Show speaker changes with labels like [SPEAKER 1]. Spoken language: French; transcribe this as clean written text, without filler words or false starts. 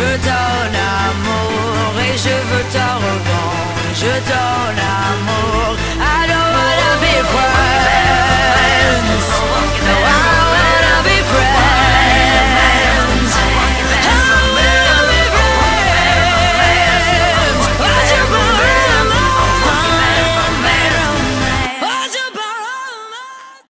[SPEAKER 1] veux ton amour et je veux ta revanche. Je donne amour